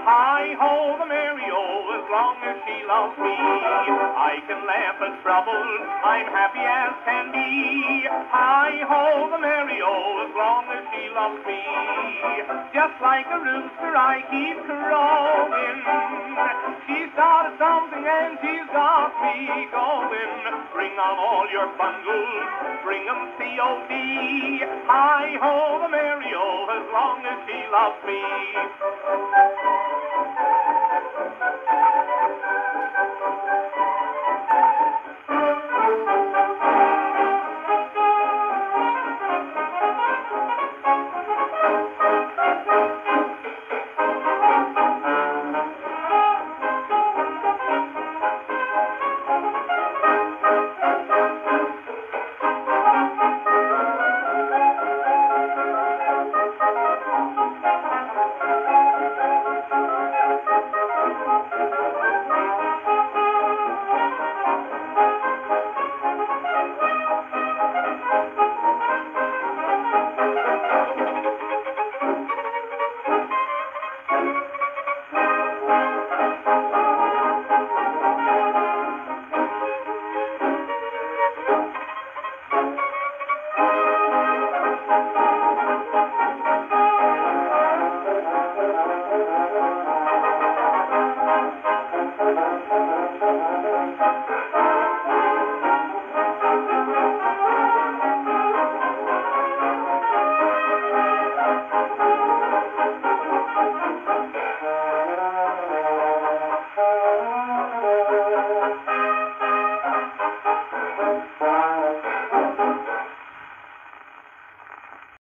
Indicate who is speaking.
Speaker 1: Hi-ho, the Mary-O, as long as she loves me. I can laugh at trouble, I'm happy as can be. Hi-ho, the Mary-O, as long as she loves me. Just like a rooster, I keep crowing. She started something and she's got me going. Bring on all your bundles, bring 'em COD. Hi-ho, the Mary-O, as long as she loves me.